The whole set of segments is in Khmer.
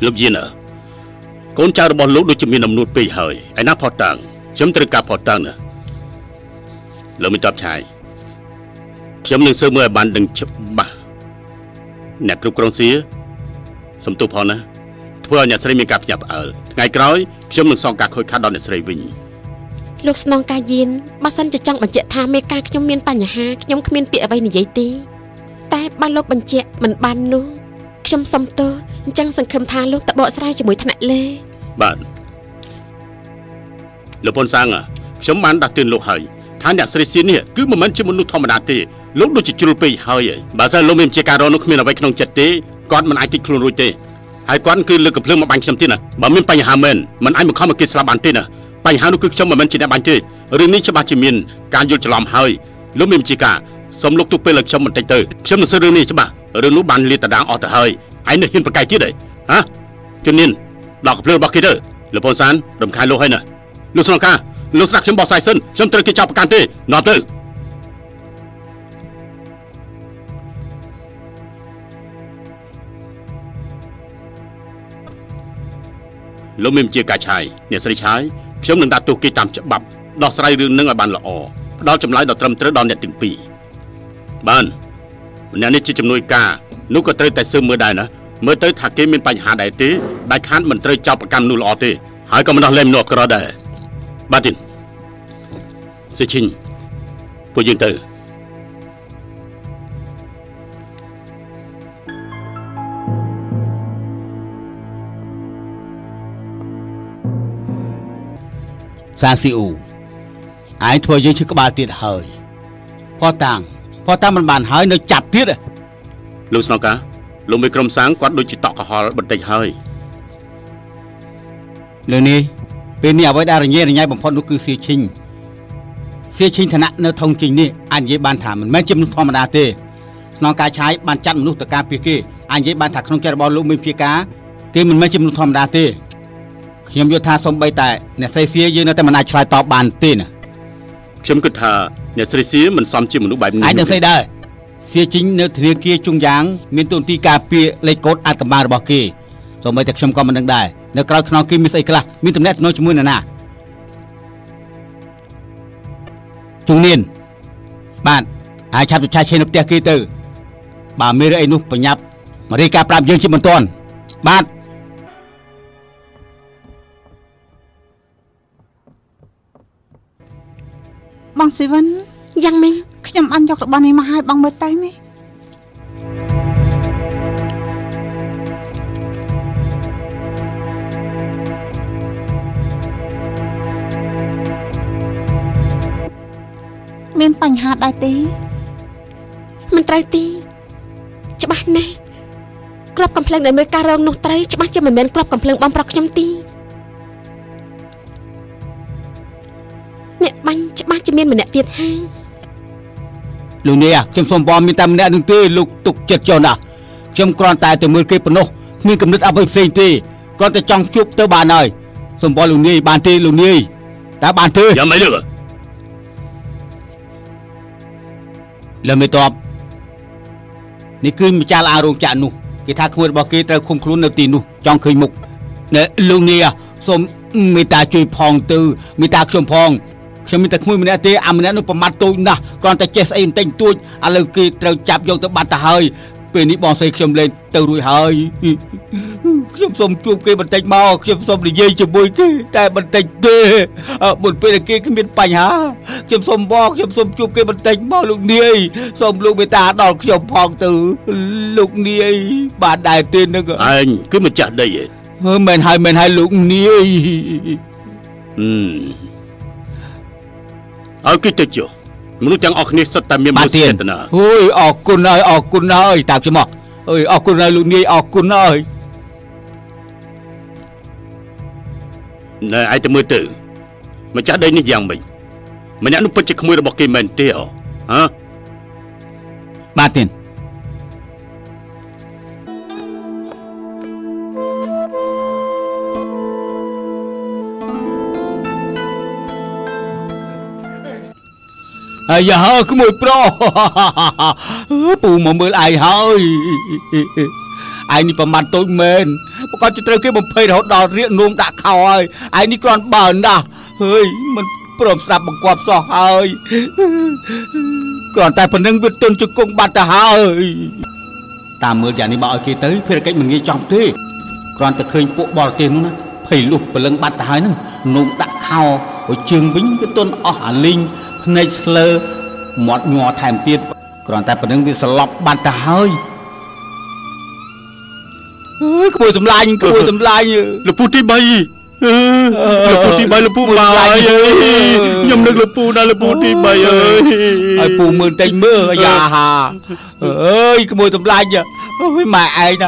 លោកយានកូនចៅរបស់លោកដូចជាមានអំនួតពេកហើយឯណាផតតាំងខ្ញុំត្រូវការផតតាំងណាលោកមិនតបឆាយខ្ញុំនឹងស៊ើបមើលឲ្យបានដឹងច្បាស់អ្នកគ្រប់គ្រងសៀសំទោសផងណាធ្វើឲ្យអ្នកស្រីមានការភ្ញាក់ផ្អើលថ្ងៃក្រោយខ្ញុំនឹងសងការខូចខាតដល់អ្នកស្រីវិញលោកស្នងការយានបើសិនជាចង់បញ្ជាក់ថាមេការខ្ញុំមានបញ្ហាខ្ញុំគ្មានពាក្យអ្វីនិយាយទេតែបើលោកបញ្ជាក់មិនបាននោះខ្ញុំសុំទោសអញ្ចឹងសង្ឃឹមថាលោកតបកស្រាយជាមួយថ្នាក់លេបាទលោកប៉ុនសាំងខ្ញុំបានដាស់តឿនលោកហើយថាអ្នកស្រីសៀននេះគឺមិនមែនជាមនុស្សធម្មតាទេលោកដូចជាជ្រុលពេកហើយបើសិនលោកមានជាការរនោះគ្មានអ្វីក្នុងចិត្តទេគាត់មិនអាចតិចខ្លួនរួចទេហើយគាត់គឺលើកកំភ្លើងមកបាញ់ខ្ញុំទៀតណាបើមានបញ្ហាមែនមិនអាចមកខំមកគេស្លាប់បានទេណាបញ្ហានោះគឺខ្ញុំមិនមែនជាអ្នកបាញ់ទេរឿងនេះច្បាស់ជាមានការយល់ច្រឡំហើយលោកមានជាការសូមលោកទុកពេលឲ្យខ្ញុំបន្តិចទៅខ្ញុំនឹងសើរឿងនេះច្បាស់រឿងនោះបានលាតត្រដាងអស់ទៅហើយឯងនៅហ៊ានប្រកែកទៀតហ៎ហ៎ជំនាញដល់កំភ្លើងរបស់គេទៅលោកប៉ុនសានរំខានលោកហើយណាលោកស្នងការលោកស្ដាប់ខ្ញុំបោះសាយសិនខ្ញុំត្រូវគេចាប់ប្រកាន់ទេនាំទៅលោកមានជាការឆាយអ្នកស្រីឆាយខ្ញុំនឹងដាក់ទោសគេតាមច្បាប់ដោះស្រាយរឿងនឹងឲ្យបានល្អផ្ដល់ចម្លើយដល់ត្រឹមត្រូវដល់អ្នកទាំងពីរបានម្នាក់នេះជាជំនួយការនោះក៏ត្រូវតែស៊ើបមើលដែរណាមើលទៅថាគេមានបញ្ហាដែរទេដាច់ខាតមិនត្រូវចាប់ប្រកាន់នោះល្អទេហើយក៏មិនដោះលែងមនុស្សក្រដែរបាទទីនសេឈិញពួកយើងទៅសាស៊ីអ៊ូឯងធ្វើយើងឈឺក្បាលទៀតហើយផតាំងមិនបានហើយនៅចាប់ទៀតលោកស្នងការលោកមេក្រុមសាងគាត់ដូចជាតក់កុហលបន្តិចហើយលើនេះពេលនេះអ្វីដែលរញ៉េរញ៉ៃបំផុតនោះគឺសៀឈិញឋានៈនៅថងជិញនេះអាចនិយាយបានថាមិនមែនជាមនុស្សធម្មតាទេស្នងការឆាយបានចាត់មនុស្សទៅការពារគេអាចនិយាយបានថាក្នុងចិត្តរបស់លោកមានភាការគេមិនមែនជាមនុស្សធម្មតាទេខ្ញុំយល់ថាសំបីតែអ្នកស្រីសៀយើងនៅតែមិនអាចឆ្លើយតបបានទេណាខ្ញុំគិតថាអ្នកស្រីសៀមិនសមជាមនុស្សបែបនេះអាចនឹងស្អីដែរសៀជីងនៅធនាគារជុងយ៉ាងមានទូនទីការពារលេខកូដអាចកម្បាលរបស់គេសូម្បីតែខ្ញុំក៏មិនដឹងដែរនៅក្រៅខ្នងគេមានស្អីខ្លះមានតំណែងទំនងជាមួយនរណាជុងនៀនបាទអាចឆាប់ទៅឆាឆេនៅផ្ទះគេទៅបើមានរឿងអីនោះបញ្ញាប់មករាយការណ៍ប្រាប់យើងជាបន្ទាន់បាទបងស៊ីវិនយ៉ាងម៉េចខ្ញុំបានយករបស់នេះមកឲ្យបងមើលទៅនេះមានបញ្ហាដែរទេមិនត្រូវទេច្បាស់ណាស់ក្របកំភ្លើងដែលមើលការរងនោះត្រូវច្បាស់ជាមិនមែនក្របកំភ្លើងបងប្រុសខ្ញុំទេអ្នកបាញ់ច្បាស់ជាមានម្នាក់ទៀតហើយលោកនេះខ្ញុំសូមបងមានតែម្នាក់នឹងទេលោកទុកចិត្តចុះណាខ្ញុំគ្រាន់តែទៅមើលគេប៉ុណ្ណោះគ្មានកំណត់អ្វីផ្សេងទេគ្រាន់តែចង់ជួបទៅបានហើយសូមបងលោកនេះបានទេលោកនេះតើបានទេយ៉ាងម៉េចលើមេតបនេះគឺម្ចាស់ឡានរោងចក្រនោះគេថាក្មួយរបស់គេត្រូវឃុំខ្លួននៅទីនោះចង់ឃើញមុខលោកនេះសូមមេត្តាជួយផងទៅមេត្តាខ្ញុំផងខ្ញុំមានតែក្មួយម្នាក់ទេអាម្នាក់នោះប្រមាថតូចណាស់គ្រាន់តែចេះស្អីបន្តិចតួចឥឡូវគេត្រូវចាប់យកទៅបាត់ទៅហើយពេលនេះបងស្រីខ្ញុំលេងទៅរួចហើយខ្ញុំសូមជួបគេបន្តិចមកខ្ញុំសូមនិយាយជាមួយគេតែបន្តិចទេមុនពេលគេគ្មានបញ្ហាខ្ញុំសូមបងខ្ញុំសូមជួបគេបន្តិចមកលោកនាយសូមលោកមេត្តាដល់ខ្ញុំផងទៅលោកនាយបានដែរទេនឹងឯងគឺម្ចាស់ដីមែនហើយលោកនាយឲ្យគេទៅចុះមនុស្សទាំងអស់គ្នាសុទ្ធតែមានមនោសញ្ចេតនាអូយអរគុណហើយតាខ្ញុំមកអើយអរគុណហើយលោកនាយអរគុណហើយណែឯងទៅមើលទៅម្ចាស់ដីនេះយ៉ាងម៉េចម្នាក់នោះពិតជាក្មួយរបស់គេមែនទេហ៎បាទទេអាយ៉ាក្មួយប្រុសពូមកមើលឯងហើយឯងនេះប្រមាណតូចមែនប្រកាសជាត្រូវគេបំភ័យរហូតដល់រៀកនោមដាក់ខោហើយឯងនេះគ្រាន់បើណាស់ហើយមិនព្រមស្ដាប់បង្គាប់សោះហើយគ្រាន់តែប៉ុណ្្នឹងវាទន់ជង្គង់បាត់ទៅហើយតាមមើលយ៉ាងនេះបើឲ្យគេទៅភារកិច្ចមិនងាយចំទេគ្រាន់តែឃើញពួកបរទេសនោះណាភ័យលុះព្រលឹងបាត់ទៅហើយហ្នឹងនោមដាក់ខោឲ្យជើងវិញវាទន់អស់អាលីងភ្នែកស្លើមាត់ញ័រថែមទៀតគ្រាន់តែប៉ុណ្្នឹងវាស្លាប់បាត់ទៅហើយក្មួយសម្លាញ់លពូទី3លពូទី3លពូបាយអើយខ្ញុំនឹកលពូដល់លពូទី3អើយឲ្យពូមើលតែមើលអាយ៉ាហាអើយក្មួយសម្លាញ់អើយម៉ែឯងណា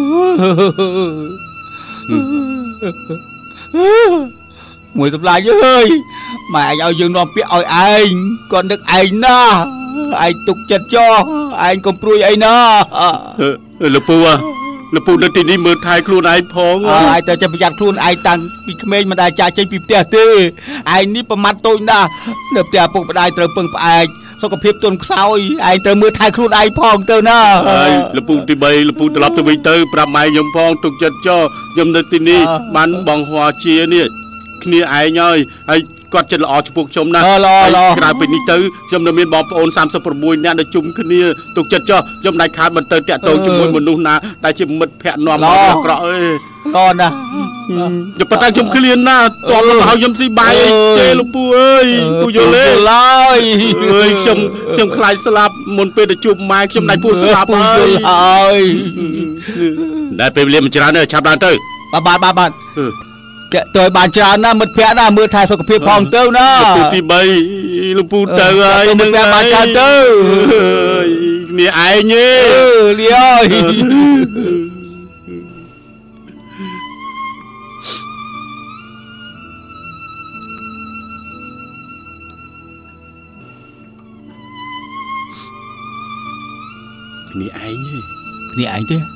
មួយសម្លាញ់អើយម៉ែឯងឲ្យយើងនាំពាក្យឲ្យឯងគាត់នឹកឯងណាឯងទុកចិត្តចោះឯងកុំព្រួយអីណាលពូនៅទីនេះមើលថែខ្លួនឯងផងឯងត្រូវចេះប្រយ័ត្នខ្លួនឯងតាំងពីក្មេងមិនដែលចាកចេញពីផ្ទះទេឯងនេះប្រមាថតូចណាស់នៅផ្ទះឪពុកម្ដាយត្រូវពឹងផ្អែកសុខភាពទន់ខ្សោយឯងត្រូវមើលថែខ្លួនឯងផងទៅណាហើយលពូទី3លពូត្រឡប់ទៅវិញទៅប្រាប់ម៉ែខ្ញុំផងទុកចិត្តចោះខ្ញុំនៅទីនេះបានបងហួរជានេះគ្នាឯងហើយគាត់ចិត្តល្អចំពោះខ្ញុំណាស់ក្រៅពីនេះទៅខ្ញុំនៅមានបងប្អូន36នាក់នៅជុំគ្នាទុកចិត្តចោះខ្ញុំដាច់ខាតមិនទៅតាក់ទងជាមួយមនុស្សណាដែលជាមិត្តភក្តិនាំមកអាក្រក់អើយល្អណាស់ខ្ញុំប៉ុន្តែខ្ញុំឃ្លានណាស់តបមកឲ្យខ្ញុំស៊ីបាយអីទេលោកពូអើយពូយល់ទេឡើយអើយខ្ញុំខ្លាចស្លាប់មុនពេលទៅជួបម៉ែខ្ញុំដាច់ពូស្លាប់ហើយដែលពេលវេលាមិនច្រើនទេឆាប់ឡើងទៅបាទតាក់ទយបានច្រើនណាស់មិត្តភក្តិណាមើលថែសុខភាពផងទៅណាលពូទី3លពូទៅហើយមិត្តភក្តិបានច្រើនទៅគ្នាឯងទេលីអើយគ្នាឯងទេ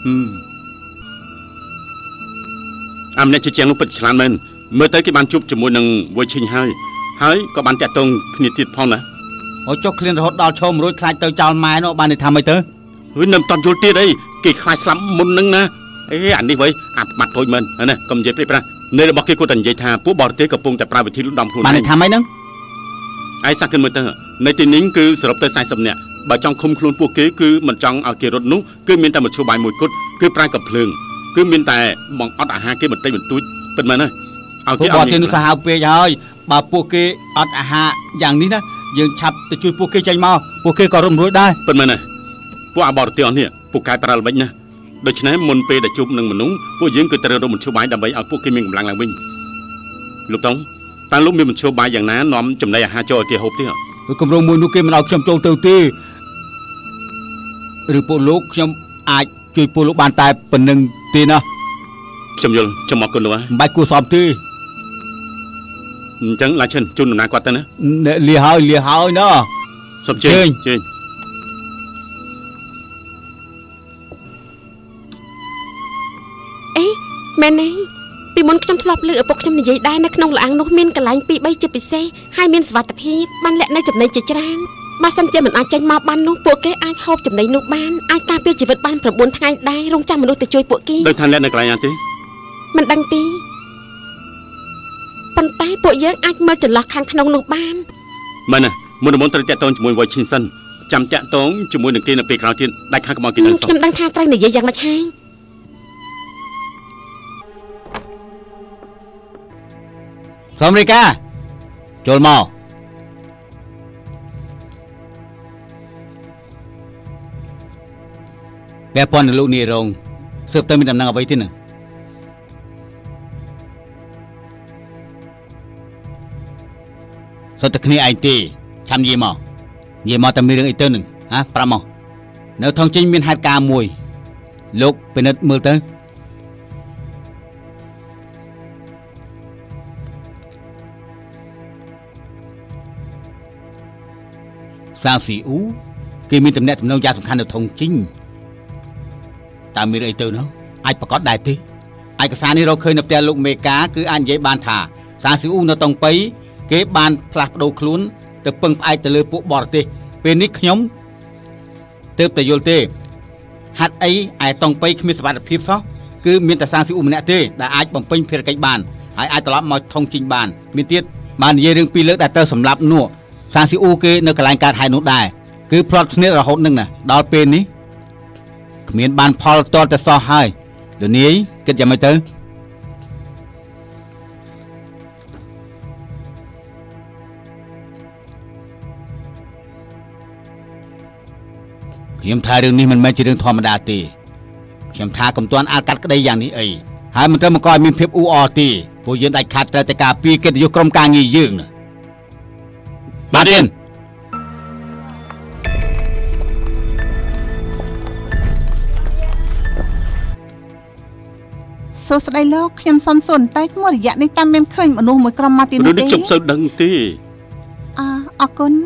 អាម្នាក់ជាជាងនោះពិតឆ្លាតមែនមើលទៅគេបានជួបជាមួយនឹងវ៉ៃឈិញហើយក៏បានតាក់ទងគ្នាទៀតផងណាអូចុះឃ្លានរហូតដល់ឈោមរួចខ្លាចទៅចោលម៉ែនោះបានន័យថាម៉េចទៅហើយនៅមិនតាន់យល់ទៀតអីគេខ្លាចស្លាប់មុននឹងណាអេអានេះវិញអាបាត់តូចមែនណាកុំនិយាយព្រាសនៅរបស់គេគាត់តែនិយាយថាពួកបរទេសកំពុងតែប្រើវិធីលូតដំខ្លួនបានន័យថាម៉េចហ្នឹងឯសាក់គិនមើលទៅនៅទីនេះគឺសរុបទៅ40នាក់បើចង់ឃុំខ្លួនពួកគេគឺមិនចង់ឲ្យគេរត់នោះគឺមានតែមធ្យោបាយមួយគត់គឺប្រើកំភ្លើងគឺមានតែបងអត់អាហារគេបន្តិចបន្តួចពិតមែនហើយឲ្យគេអត់នេះសាហាវពេកហើយបើពួកគេអត់អាហារយ៉ាងនេះណាយើងឆាប់ទៅជួយពួកគេចេញមកពួកគេក៏រំរួយដែរពិតមែនហើយពួកអាបរទេសនេះពួកកែប្រើល្បិចណាដូច្នេះមុនពេលដែលជួបនឹងមនុស្សពួកយើងគឺត្រូវរកមធ្យោបាយដើម្បីឲ្យពួកគេមានកម្លាំងឡើងវិញលោកតុងតើលោកមានមធ្យោបាយយ៉ាងណានាំចំណីអាហារចូលឲ្យគេហូបទេគម្រោងមួយនោះគេមិនឲ្យខ្ញុំចូលទៅទេឬពួកលោកខ្ញុំអាចជួយពួកលោកបានតែប៉ុណ្្នឹងទេណាខ្ញុំយល់ខ្ញុំអរគុណលោកមិនបាច់គួរសមទេអញ្ចឹងឡាឈិនជូនដំណើរគាត់ទៅណាលាហើយណាសុំជើញអេមែនទេពីមុនខ្ញុំធ្លាប់លើឪពុកខ្ញុំនិយាយដែរនៅក្នុងឡាំងនោះមានកន្លែង2-3ជាពិសេសហើយមានសុវត្ថិភាពបានលាក់នៅចំណីជាច្រើនបើសិនជាមិនអាចចេញមកបាននោះពួកគេអាចហូបចំណីនោះបានអាចការពារជីវិតបាន9ថ្ងៃដែររងចាំមនុស្សទៅជួយពួកគេដឹងថាលាក់នៅកន្លែងណាទេមិនដឹងទេប៉ុន្តែពួកយើងអាចមើលចន្លោះខាងក្នុងនោះបានមែនណាមុនត្រូវតាក់ទងជាមួយវ៉ៃឈិនសិនចាំតាក់ទងជាមួយនឹងគេនៅពេលក្រោយទៀតដាច់ខាងកំងគេដឹងខ្ញុំដឹងថាត្រូវនិយាយយ៉ាងម៉េចហើយសូមរីកាចូលមកពាក់ព័ន្ធនឹងលោកនាយរងស៊ើបទៅមានដំណឹងអ្វីទេនឹងសុទ្ធតែគ្នាឯងទេឆាំនិយាយមកតែមានរឿងអីទៅនឹងប្រាប់មកនៅថងជិញមានហេតុការណ៍មួយលោកពិនិត្យមើលទៅសាងស៊ីអ៊ូគេមានតំណែងយ៉ាងសំខាន់នៅថងជិញតើមានអីទៅនោះអាចប្រកាសដែរទេឯកសារនេះរកឃើញនៅផ្ទះលោកមេកាគឺអាចនិយាយបានថាសាងស៊ីអ៊ូនៅតុងប៉ៃគេបានផ្លាស់ប្ដូរខ្លួនទៅពឹងផ្អែកទៅលើពួកបរទេសពេលនេះខ្ញុំទើបតែយល់ទេហាត់អីឯតង់បីគ្មានសមត្ថភាពសោះគឺមានតែសាងស៊ីអ៊ូម្នាក់ទេដែលអាចបំពេញភារកិច្ចបានហើយអាចត្រឡប់មកថងជីងបានមានទៀតបាននិយាយរឿងពីរលើកដែលទៅសម្លាប់នោះសាងស៊ីអ៊ូគេនៅកន្លែងកើតហេតុនោះដែរគឺផ្្លាត់ស្នៀតរហូតនឹងណាដល់ពេលនេះគ្មានបានផលតតែសោះហើយលនាយគិតយ៉ាងម៉េចទៅខ្ញុំថារឿងនេះមិនមែនជារឿងធម្មតាទេខ្ញុំថាកុំទាន់អាចកាត់ក្តីយ៉ាងនេះអីហើយមិនត្រូវមកឲ្យមានភាពអ៊ូអរទេព្រោះយើងដាច់ខាតត្រូវតែការពារកិត្តិយសក្រុមការងារយើងណាបាទទេសួស្តីលោកខ្ញុំសុំសួរបន្តិចមួយរយៈនេះតាមមានឃើញមនុស្សមួយក្រុមមកទីនេះទេនេះខ្ញុំសូវដឹងទេអរគុណ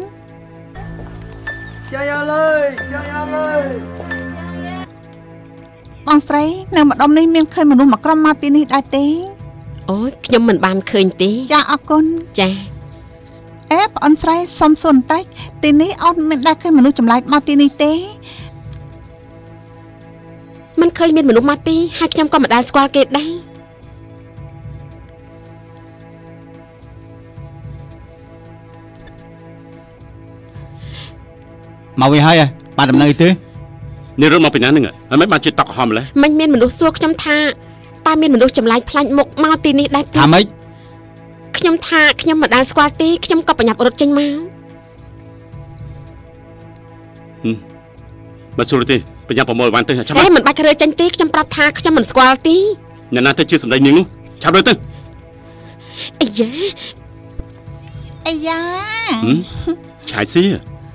បងស្រីនៅម្ដុំនេះមានឃើញមនុស្សមកក្រុមមកទីនេះដែរទេអូយខ្ញុំមិនបានឃើញទេចាអរគុណចាបងអូនស្រីសុំសួរបន្តិចទីនេះអូនមានដែរឃើញមនុស្សចម្លែកមកទីនេះទេមិនឃើញមានមនុស្សមកទីហើយខ្ញុំក៏មិនដែលស្គាល់គេដែរមកវិញហើយបានដំណើរទេនេះរត់មកពីណាហ្នឹងហើយមិនបានជាតក់ហំម្ល៉េះមិនមានមនុស្សសួរខ្ញុំថាតើមានមនុស្សចម្លែកផ្លាញ់មុខមកទីនេះដែរទេថាម៉េចខ្ញុំថាខ្ញុំមិនដែលស្គាល់ទេខ្ញុំក៏ប្រញាប់រត់ចេញមកមកចូលទេប្រញាប់ប្រមូលបានទៅចាំមិនបាច់រើចេញទេខ្ញុំប្រាប់ថាខ្ញុំមិនស្គាល់ទេអ្នកណាទៅជាសម្ដីនាងនោះឆាប់រើទៅអាយ៉ាឆាយស៊ី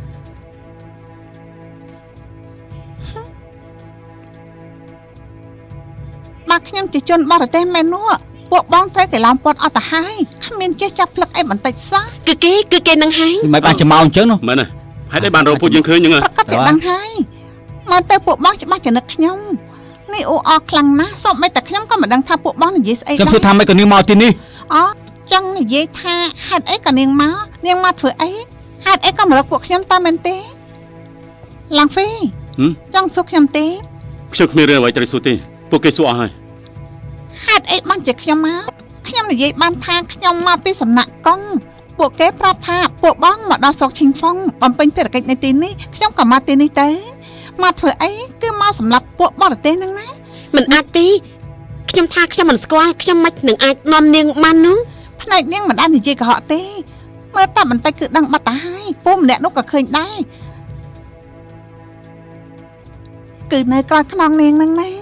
បាទខ្ញុំជាជនបរទេសមែននោះពួកបងត្រូវតែឡោមព័ទ្ធអត់ទៅហើយគ្មានចេះចាប់ផ្លឹកអីបន្តិចសោះគឺគេនឹងហើយមិនបានចាំមកអញ្ចឹងនោះមែនណាហើយតែបានរកពួកយើងឃើញហ្នឹងប្រកាសតែដឹងហើយមកទៅពួកបងច្បាស់ចំណឹកខ្ញុំនេះអ៊ូអរខ្លាំងណាស់សូម្បីតែខ្ញុំក៏មិនដឹងថាពួកបងនិយាយស្អីដែរខ្ញុំថាមិនក៏នាងមកទីនេះចង់និយាយថាហេតុអីក៏នាងមកធ្វើអីហេតុអីក៏មករកពួកខ្ញុំតាមមែនទេឡាំងហ្វីចង់សួរខ្ញុំទេខ្ញុំគ្មានរឿងអ្វីត្រូវសួរទេពួកគេសួរអស់ហើយហេតុអីបានជាខ្ញុំមកខ្ញុំនិយាយបានថាខ្ញុំមកពីសំណាក់កងពួកគេប្រាប់ថាពួកបងមកដល់ស្រុកឈីងហ្វុងបំពេញភារកិច្ចនៅទីនេះខ្ញុំក៏មកទីនេះទៅមកធ្វើអីគឺមកសម្រាប់ពួកបរទេសហ្នឹងណាមិនអាចទេខ្ញុំថាខ្ញុំមិនស្គាល់ខ្ញុំមិននឹងអាចនាំនាងបាននោះផ្នែកនាងមិនអាចនិយាយកុហកទេមើលតែបន្តិចគឺដឹងបាត់ទៅហើយពូម្នាក់នោះក៏ឃើញដែរគឺនៅក្រោយខ្នងនាងហ្នឹងណា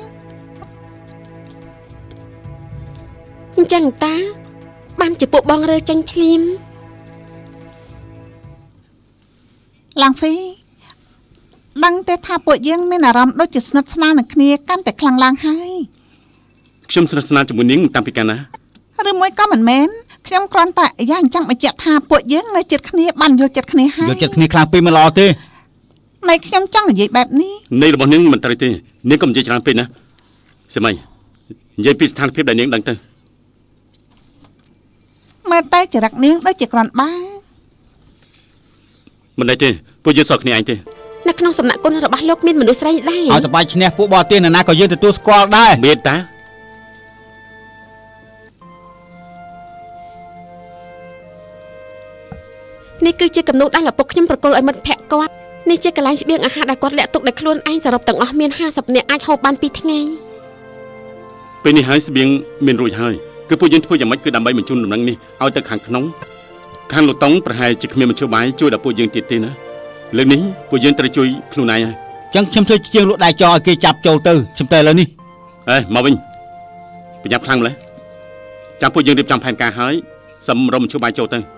អញ្ចឹងតាបានជាពួកបងរើចេញភ្លាមឡាំងហ្វីដឹងទេថាពួកយើងមានអារម្មណ៍ដូចជាស្និទ្ធស្នាលនឹងគ្នាកាន់តែខ្លាំងឡើងហើយខ្ញុំស្និទ្ធស្នាលជាមួយនាងតាំងពីកាលណាឬមួយក៏មិនមែនខ្ញុំគ្រាន់តែយ៉ាងចង់បញ្ជាក់ថាពួកយើងនៅចិត្តគ្នាបានយល់ចិត្តគ្នាហើយយល់ចិត្តគ្នាខ្លាំងពេកមិនល្អទេណែខ្ញុំចង់និយាយបែបនេះនៃរបស់នាងមិនត្រូវទេនាងកុំនិយាយច្រើនពេកណាស្មីនិយាយពីស្ថានភាពដែលនាងដឹងទៅមើលតែចរិតនាងដូចជាគ្រាន់បើមិនដែរទេពួកយើងសល់គ្នាឯងទេនៅក្នុងសំណាក់គុណរបស់លោកមានមនុស្សស្រីដែរឲ្យតបាយឈ្នះពួកបរទេសណាក៏យើងទទួលស្គាល់ដែរមានតានេះគឺជាកំណត់ដែលឪពុកខ្ញុំប្រគល់ឲ្យមិត្តភក្តិគាត់នេះជាកន្លែងស្បៀងអាហារដែលគាត់លាក់ទុកដោយខ្លួនឯងសរុបទាំងអស់មាន50នាក់អាចហូបបាន2ថ្ងៃពេលនេះហើយស្បៀងមានរួចហើយគឺពួកយើងធ្វើយ៉ាងម៉េចគឺដើម្បីបញ្ជូនដំណឹងនេះឲ្យទៅខាងក្នុងខាងលោកតុងប្រហែលជាគ្មានមធ្យោបាយជួយដល់ពួកយើងទៀតទេណាលើកនេះពួកយើងត្រូវជួយខ្លួនឯងហើយចឹងខ្ញុំធ្វើជាងលក់ដៃចោលឲ្យគេចាប់ចូលទៅខ្ញុំតែឥឡូវនេះមកវិញប្រញាប់ខ្លាំងម្ល៉េះចាំពួកយើងរៀបចំផែនការហើយសម្រុំមធ្យោបាយចូលទៅ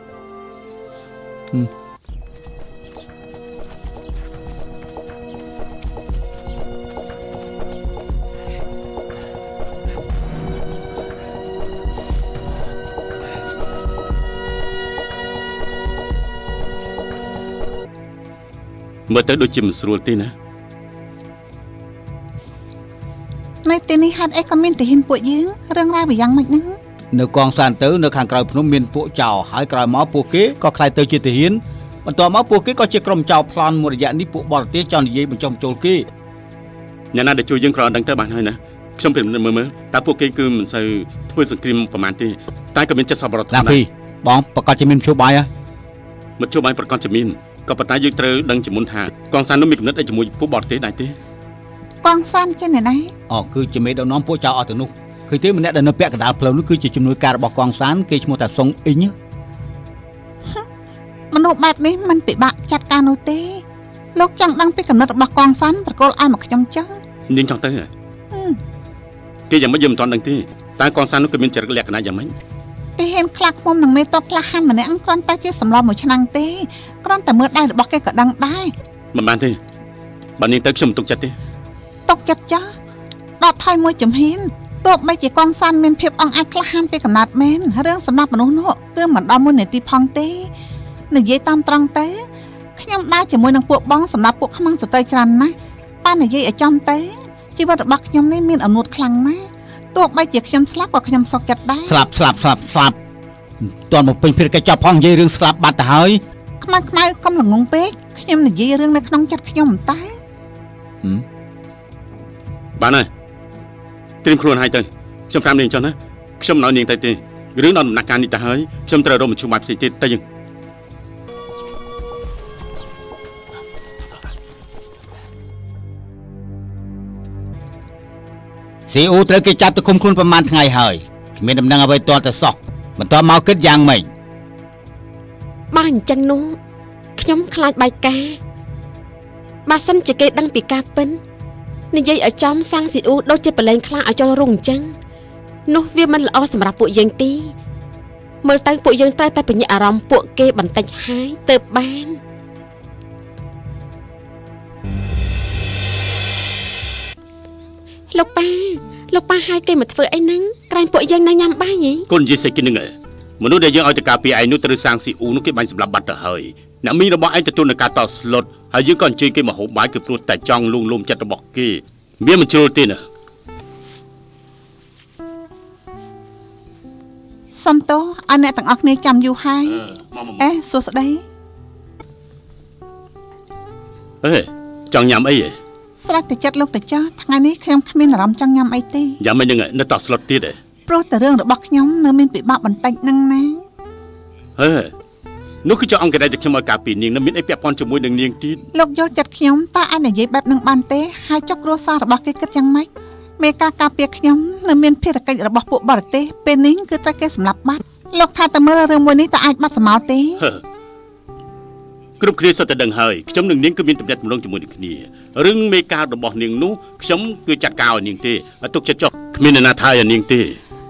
មើលទៅដូចជាមិនស្រួលទេណានៅទីនេះហេតុអីក៏មានទាហានពួកយើងរឿងរ៉ាវយ៉ាងម៉េចហ្នឹងនៅកងសានទៅនៅខាងក្រៅភ្នំមានពួកចោរហើយក្រោយមកពួកគេក៏ខ្លាចទៅជាទាហានបន្ទាប់មកពួកគេក៏ជាក្រុមចោរប្លន់មួយរយៈនេះពួកបរទេសចង់និយាយបញ្ចុះបញ្ចូលគេអ្នកណាដែលជួយយើងគ្រាន់ដឹងទៅបានហើយណាខ្ញុំពិនិត្យមើលតើពួកគេគឺមិនសូវធ្វើសង្គ្រាមប្រហែលទេតែក៏មានចិត្តសប្បុរសធម៌ដែរបងប្រកាសជាមានមធ្យោបាយហ៎មធ្យោបាយប្រកាសជាមានក៏ប៉ុន្តែយើងត្រូវដឹងជាមុនថាកងសាននោះមានគំនិតអីជាមួយពួកបរទេសដែរទេកងសានចេះណែណាគឺជាមេដឹកនាំពួកចៅអស់ទៅនោះឃើញទេម្នាក់ដែលនៅពាក់កណ្ដាលផ្លូវនោះគឺជាជំនួយការរបស់កងសានគេឈ្មោះថាសុងអ៊ីងមនុស្សបែបនេះមិនពិបាកចាត់ការនោះទេលោកចង់ដឹងពីគំនិតរបស់កងសានប្រកល់ឲ្យមកខ្ញុំចឹងនាងចង់ទៅគេយ៉ាងម៉េចយើងមិនទាន់ដឹងទេតែកងសាននោះគឺមានចរិតលក្ខណៈយ៉ាងម៉េចគេហ៊ានខ្លាចឃុំនឹងមេតបក្លាហានម្នាក់គ្រាន់តែជាសម្លមួយឆ្នាំងទេគ្រាន់តែមើលដៃរបស់គេក៏ដឹងដែរមិនបានទេបើនាងទៅខ្ញុំទុកចិត្តទេទុកចិត្តចាដកថយមួយចំហៀនទោះបីជាកងសានមានភាពអង់អាចក្លាហានពីកំណត់មែនរឿងសម្រាប់មនុស្សនោះគឺមិនដល់មួយនាទីផងទេនិយាយតាមត្រង់ទៅខ្ញុំដើរជាមួយនឹងពួកបងសម្រាប់ពួកខ្មាំងសត្រូវច្រើនណាស់ប៉ានិយាយឲ្យចំទៅជីវិតរបស់ខ្ញុំនេះមានអំណួតខ្លាំងណាស់ទោះបីជាខ្ញុំស្លាប់ក៏ខ្ញុំសុខចិត្តដែរស្លាប់តន់មកពេញភារកិច្ចចាប់ផងនិយាយរឿងស្លាប់បាត់ទៅហើយខ្មៅកុំល្ងងពេកខ្ញុំនិយាយរឿងនៅក្នុងចិត្តខ្ញុំតែបានហើយត្រៀមខ្លួនឲ្យទៅខ្ញុំប្រាប់នាងចុះណាខ្ញុំមិនឲ្យនាងទៅទេរឿងដល់ដំណាក់កាលនេះទៅហើយខ្ញុំត្រូវរកមធ្យោបាយផ្សេងទៀតទៅយើងស៊ីអ៊ូត្រូវគេចាប់ទៅឃុំខ្លួនប្រហែលថ្ងៃហើយគ្មានដំណឹងអ្វីទាល់តែសោះបន្ទាប់មកគិតយ៉ាងម៉េចបើអញ្ចឹងនោះខ្ញុំខ្លាចបាយការបើសិនជាគេដឹងពីការពិននិយាយឲ្យចំសាំងស៊ីអ៊ូដូចជាប្រឡែងខ្លាឲ្យចុលរងអញ្ចឹងនោះវាមិនល្អសម្រាប់ពួកយើងទេមើលទៅពួកយើងត្រូវតែបញ្ញាអារម្មណ៍ពួកគេបន្តិចហើយទៅបានលោកប៉ាឲ្យគេមកធ្វើអីហ្នឹងក្រែងពួកយើងនៅញ៉ាំបាយហីកូននិយាយស្អីគេនឹងមនុស្សដែលយើងឲ្យទៅការពារឯងនោះត្រូវសាំងស៊ីអ៊ូនោះគេបាញ់សម្លាប់បាត់ទៅហើយអ្នកមីរបស់ឯងទទួលនឹងការតស្លុតហើយយើងក៏អញ្ជើញគេមកហូបបាយគឺព្រោះតែចង់លួងលោមចិត្តរបស់គេវាមិនជ្រុលទេណាសំទោសឲ្យអ្នកទាំងអស់គ្នាចាំយូរហើយសួស្ដីចង់ញ៉ាំអីស្រេចតែចិត្តលោកតាចាស់ថ្ងៃនេះខ្ញុំគ្មានអារម្មណ៍ចង់ញ៉ាំអីទេយ៉ាងម៉េចហ្នឹងនៅតស្លុតទៀតព្រោះតែរឿងរបស់ខ្ញុំនៅមានពិបាកបន្តិចហ្នឹងណានោះគឺជាអង្គការដែលខ្ញុំឲ្យការពីនាងនៅមានអីពាក់ព័ន្ធជាមួយនឹងនាងទៀតលោកយល់ចិត្តខ្ញុំតើអាចនិយាយបែបហ្នឹងបានទេហើយចុះគ្រួសាររបស់គេគិតយ៉ាងម៉េចមេការការពារខ្ញុំនៅមានភារកិច្ចរបស់ពួកបរទេសពេលនេះគឺត្រូវគេសម្លាប់បាត់លោកថាតើមើលរឿងមួយនេះតើអាចបាត់សមោលទេគ្រប់គ្នាសុទ្ធតែដឹងហើយខ្ញុំនិងនាងគឺមានទំនាក់ទំនងជាមួយនឹងគ្នារឿងមេការរបស់នាងនោះខ្ញុំគឺចាត់ការឲ្យនាងទេទុកចិត្តចុះគ្មានអ្នកណាថាឲ្យនាងទេ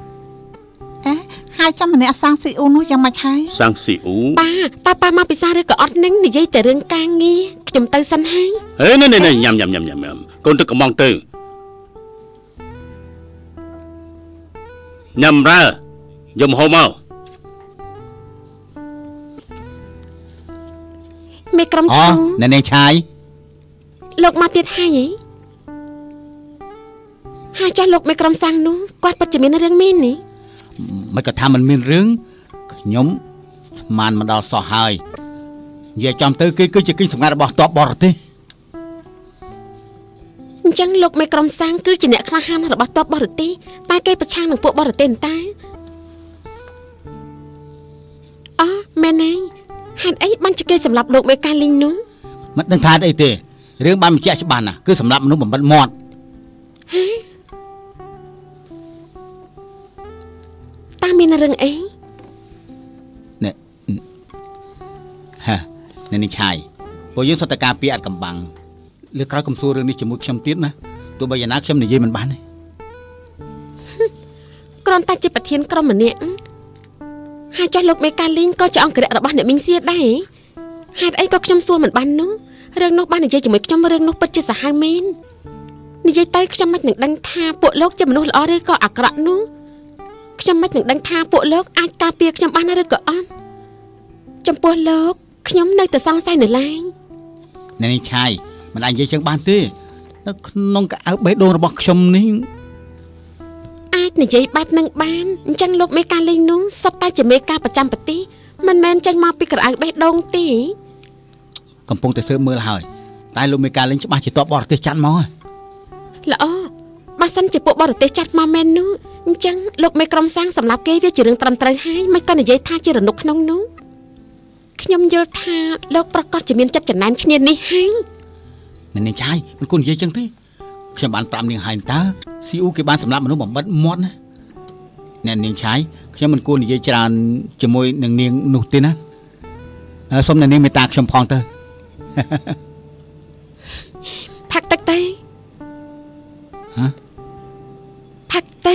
ហើយចាំម្នាក់សាំងស៊ីអ៊ូនោះយ៉ាងម៉េចហើយសាំងស៊ីអ៊ូប៉ាតើប៉ាមកពិសាឬក៏អត់នឹងនិយាយតែរឿងការងារខ្ញុំទៅសិនហើយណែញ៉ាំកូនទឹកកំងទៅញ៉ាំរើយំហូបមកមេក្រុមឈូណែនាងឆាយលោកមកទៀតហើយចាស់លោកមេក្រុមសាំងនោះគាត់ពិតជាមានរឿងមាននេះមិនក៏ថាមិនមានរឿងខ្ញុំស្មានមកដល់សោះហើយនិយាយចំទៅគេគឺជាគិញសម្ងាត់របស់តបបរទេសអញ្ចឹងលោកមេក្រុមសាំងគឺជាអ្នកក្លាហានរបស់តបបរទេសតែគេប្រឆាំងនឹងពួកបរទេសតែមែនហើយហេតុអីបានជាគេសម្លាប់លោកមេកាលីងនោះមិនដឹងថាអីទេរឿងបានបញ្ជាក់ច្បាស់ណាស់គឺសម្លាប់មនុស្សបំបិតមាត់តើមានរឿងអីនេះឆាយពួកយើងសុទ្ធតែការពារអត់កំបាំងលើក្រោយកំសួររឿងនេះជាមួយខ្ញុំទៀតណាទោះបីយ៉ាងណាខ្ញុំនិយាយមិនបានទេគ្រាន់តែជាប្រធានក្រុមម្នាក់ហើយចុះលោកមេកាលីងក៏ជាអង្គរៈរបស់អ្នកមីងសៀដែរហេតុអីក៏ខ្ញុំសួរមិនបាននោះរឿងនោះបាននិយាយជាមួយខ្ញុំរឿងនោះពិតជាសាហាវមែននិយាយទៅខ្ញុំមិននឹងដឹងថាពួកលោកជាមនុស្សល្អឬក៏អាក្រក់នោះខ្ញុំមិននឹងដឹងថាពួកលោកអាចការពារខ្ញុំបានឬក៏អត់ចំពោះលោកខ្ញុំនៅតែសង្ស័យនៅឡើយនេះឆាយមិនអាចនិយាយចឹងបានទេនៅក្នុងកៅអៅបេះដូងរបស់ខ្ញុំនេះអាចនិយាយបែបនឹងបានអញ្ចឹងលោកមេការលេងនោះសុទ្ធតែជាមេការប្រចាំប្រទេសមិនមែនចេញមកពីក្រៅបេះដូងទេកំពុងតែធ្វើមើលហើយតែលោកមេការលេងច្បាស់ជាតបបរទេសចាត់មកល្អបើសិនជាពួកបរទេសចាត់មកមែននោះអញ្ចឹងលោកមេក្រុមសាងសម្រាប់គេវាជារឿងត្រឹមត្រូវហើយមិនក៏និយាយថាជារនុកក្នុងនោះខ្ញុំយល់ថាលោកប្រកាសជាមានចិត្តចំណានឈ្នានីសហើយនាងឆាយមិនគួរនិយាយចឹងទេខ្ញុំបានប្រាប់នាងហើយតើស៊ីអ៊ូគេបានសម្លាប់មនុស្សបំបិតមាត់ណាអ្នកនាងឆាយខ្ញុំមិនគួរនិយាយច្រើនជាមួយនឹងនាងនោះទេណាសូមអ្នកនាងមេត្តាខ្ញុំផងទៅផឹកទឹកទេហ៎ផឹកទេ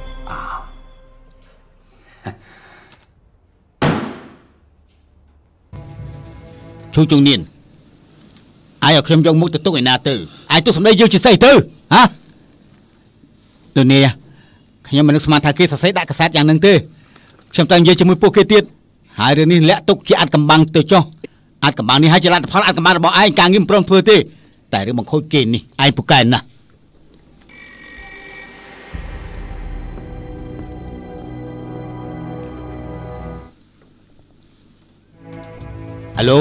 ជួយជុំនៀនអាយឲ្យខ្ញុំយកមុខទៅទុកឯណាទៅអាយទុកសម្ដីយើងជាស្អីទៅហ៎ទូនីខ្ញុំមិននឹកស្មានថាគេសរសេរដាក់កាសែតយ៉ាងហ្នឹងទេខ្ញុំតែនិយាយជាមួយពួកគេទៀតហើយរឿងនេះលាក់ទុកជាអាចកំបាំងទៅចុះអាចកំបាំងនេះហើយជាលទ្ធផលអាចកំបាំងរបស់ឯងការងារមិនព្រមធ្វើទេតែរឿងបង្ខូចគេនេះឯងពូកែណាស់ហៅឡូ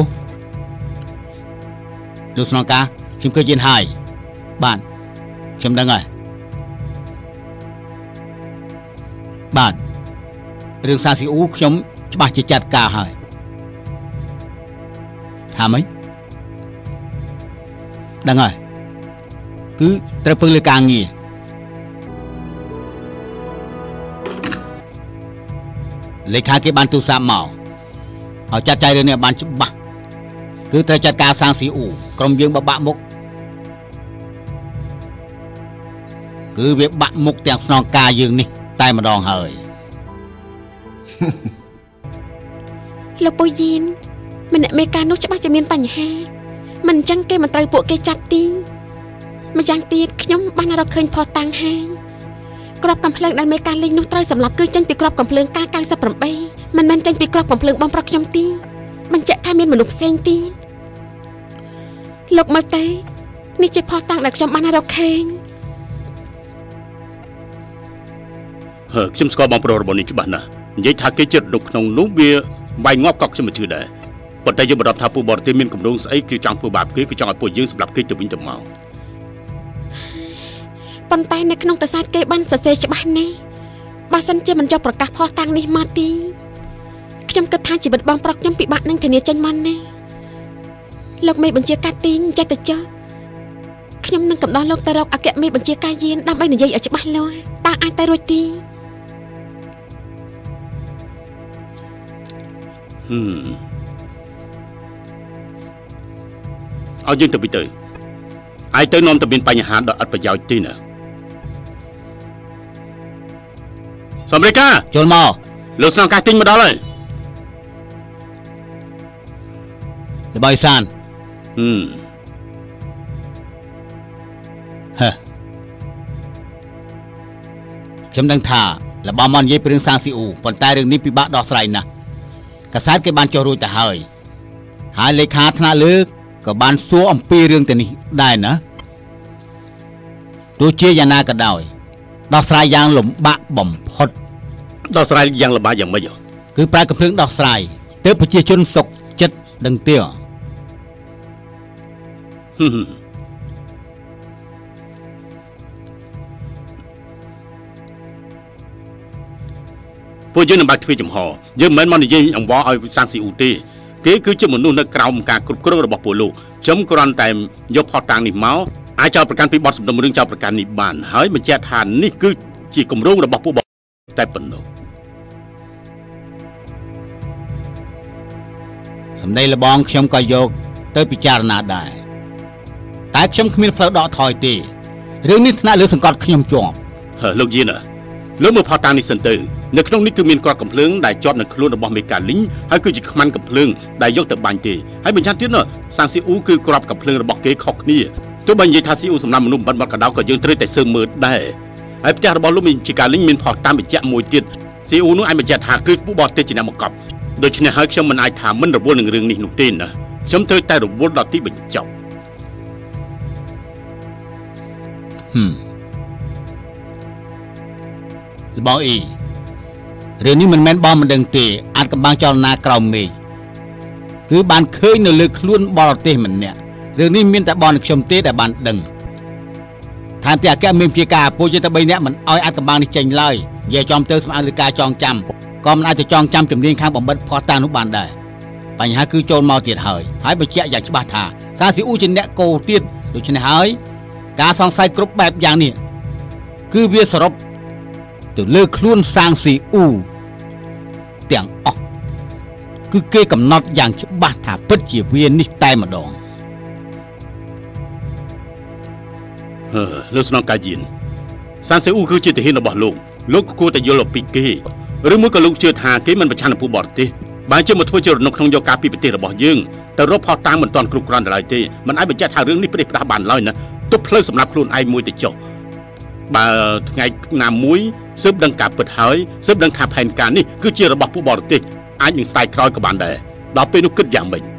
លោកស្នងការខ្ញុំឃើញយិនហើយបាទខ្ញុំដឹងហើយបាទរឿងសាស៊ីអ៊ូខ្ញុំច្បាស់ជាចាត់ការហើយថាម៉េចដឹងហើយគឺត្រូវពឹងលើការងារលេខាគេបានទូរស័ព្ទមកឲ្យចាត់ចែងរឿងនេះបានច្បាស់គឺត្រូវចាត់ការសាងស៊ីអ៊ូក្រុមយើងបបាក់មុខគឺវាបាក់មុខទាំងស្នងការយើងនេះតែម្ដងហើយលោកពូយីនម្នាក់មេការនោះច្បាស់ជាមានបញ្ហាមិនអញ្ចឹងគេមិនត្រូវពួកគេចាប់ទីម្យ៉ាងទៀតខ្ញុំបានរកឃើញផុសតាំងហើយក្របកំភ្លើងដែលមេការលេងនោះត្រូវសម្លាប់គឺចេញពីក្របកំភ្លើងការ98មិនមែនចេញពីក្របកំភ្លើងបំប្រុសខ្ញុំទីបញ្ជាក់ថាមានមនុស្សផ្សេងទីលោកមើលទេនេះជាផុសតាំងដែលខ្ញុំបានរកឃើញខ្ញុំស្គាល់បងប្រុសរបស់នេះច្បាស់ណាស់និយាយថាគេចិត្តនៅក្នុងនោះវាវាយងាប់ក៏ខ្ញុំមិនជឿដែរប៉ុន្តែយើងបដប់ថាពួកបរទេសមានគម្រោងស្អីគឺចង់ធ្វើបាបគេគឺចង់ឲ្យពួកយើងសម្លាប់គេទៅវិញទៅមកប៉ុន្តែនៅក្នុងកាសែតគេបានសរសេរច្បាស់ណាស់បើសិនជាមិនយកប្រកាសផុសតាំងនេះមកទីខ្ញុំគិតថាជីវិតបងប្រុសខ្ញុំពិបាកនឹងធានាចេញមកណាលោកមេបញ្ជាការទីចេះទៅចុះខ្ញុំនឹងកំដរលោកទៅរកអគ្គមេបញ្ជាការយានដើម្បីនិយាយឲ្យច្បាស់លាស់តើអាចទៅរួចទីឲ្យយើងទៅវិញទៅឯងទៅនាំតែមានបញ្ហាដល់អត់ប្រយោជន៍ទេណាសំរិកាចូលមកលោកស្នងការទិញមកដល់ហើយល្បីសានខ្ញុំដឹងថាលបងមកនិយាយពីរឿងសាងស៊ីអ៊ូប៉ុន្តែរឿងនេះពិបាកដោះស្រាយណាស់កាសែតគេបានចុះរួចទៅហើយលេខាថ្នាក់លើក៏បានសួរអំពីរឿងទៅនេះដែរណាទោះជាយ៉ាងណាក៏ដោយដោះស្រាយយ៉ាងលំបាកបំផុតដោះស្រាយយ៉ាងលំបាកយ៉ាងម៉េចគឺប្រើកំភ្លើងដោះស្រាយទើបប្រជាជនសុខចិត្តដឹងទេពួកយើងនឹងបាច់ធ្វើចំហយើងមិនមែនមកនិយាយអង្វរឲ្យសាងស៊ីអ៊ូទេគេគឺជាមនុស្សនៅក្រោមការគ្រប់គ្រងរបស់ពលលោកខ្ញុំគ្រាន់តែយកផុសតាំងនេះមកអាចចោទប្រកាន់ពីបទសំណុំរឿងចោទប្រកាន់នេះបានហើយបញ្ជាក់ថានេះគឺជាគម្រោងរបស់ពួកតែប៉ុណ្ណោះសម្ដីលបងខ្ញុំក៏យកទៅពិចារណាដែរតែខ្ញុំគ្មានផ្លូវដកថយទេរឿងនេះថ្នាក់លើសង្កត់ខ្ញុំជាប់លោកយីណាលោកមើលផុសតាំងនេះសិនទៅនៅក្នុងនេះគឺមានគ្រាប់កំភ្លើងដែលជាប់នៅខ្លួនរបស់មេកាលីងហើយគឺជាខ្មាន់កំភ្លើងដែលយកទៅបាញ់ទេហើយបញ្ជាក់ទៀតណាសាងស៊ីអ៊ូគឺគ្រាប់កំភ្លើងរបស់គេខុសគ្នាទោះបីនិយាយថាស៊ីអ៊ូសម្រាប់មនុស្សបំបត្តិក៏ដោយក៏យើងត្រូវតែស៊ើបមើលដែរហើយផ្ទះរបស់លោកមានជាកាលីងមានផុសតាំងបញ្ជាក់មួយទៀតស៊ីអ៊ូនោះអាចបញ្ជាក់ថាគឺពួកបរទេសជាអ្នកបង្កប់ដូច្នេះហើយខ្ញុំមិនអាចថាមិនរវល់នឹងរឿងនេះនោះទេណាខ្ញុំត្រូវតែរវល់ដល់ទីបញ្ចប់លបងអ៊ីរឿងនេះមិនមែនបងមិនដឹងទេអាចកំបាំងចលនាក្រោមមេឃគឺបានឃើញនៅលើខ្លួនបរទេសម្នាក់រឿងនេះមានតែបងខ្ញុំទេដែលបានដឹងថាឋានទីអគ្គមានជាការពូជទៅ3នាក់មិនអោយអត្តបាលនេះចេញឡើយនិយាយចំទៅស្មារតីការចងចាំក៏មិនអាចទៅចងចាំជំនាញខាងបំបិតផោះតានោះបានដែរបញ្ហាគឺចូលមកទៀតហើយបញ្ជាក់យ៉ាងច្បាស់ថាសាស៊ីអ៊ូជាអ្នកកោទៀតដូច្នេះហើយការសង្ស័យគ្រប់បែបយ៉ាងនេះគឺវាសរុបទៅលើខ្លួនសាងស៊ីអ៊ូទាំងអស់គឺគេកំណត់យ៉ាងច្បាស់ថាពិតជាវានេះតែម្ដងលោកស្នងកាយៀនសានសេអ៊ូគឺជាទាហានរបស់លោកគួរតែយល់អំពីគេឬមួយក៏លោកជឿថាគេមិនប្រឆាំងនឹងពួកបរទេសបើជាមកធ្វើជារនុកក្នុងយកការពីប្រទេសរបស់យើងទៅរកផោះតាំងមិនទាន់គ្រប់គ្រាន់ឡើយទេមិនអាចបញ្ជាក់ថារឿងនេះផ្ដេសផ្ដាស់បានឡើយណាទប់ផ្លូវសម្រាប់ខ្លួនឯងមួយទៅចុះបើថ្ងៃណាមួយស៊ើបដឹងការពិតហើយស៊ើបដឹងថាផែនការនេះគឺជារបស់ពួកបរទេសអាចនឹងស្ដាយក្រោយក៏បានដែរដល់ពេលនោះគិតយ៉ាងម៉េច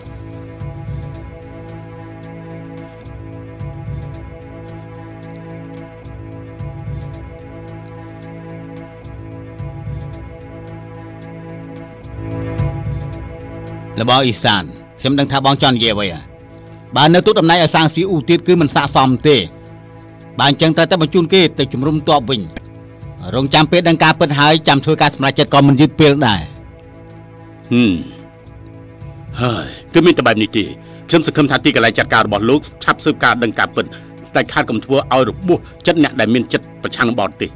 របស់អ៊ីសានខ្ញុំដឹងថាបងចង់និយាយអ្វីបើនៅទូតំណែងឲ្យសាងស៊ីអ៊ូទៀតគឺមិនស័ក្តិសមទេបើអញ្ចឹងត្រូវតែបញ្ជូនគេទៅជំរុំទ័ពវិញរងចាំពេលដឹងការពិតហើយចាំធ្វើការសម្រេចចិត្តក៏មិនយឺតពេលដែរហើយគឺមានតែបែបនេះទេខ្ញុំសង្ឃឹមថាទីកន្លែងចាត់ការរបស់លោកឆាប់ស៊ើបការដឹងការពិតតែខាតកុំធ្វើឲ្យរបួសចិត្តអ្នកដែលមានចិត្តប្រឆាំងនឹងបរទេស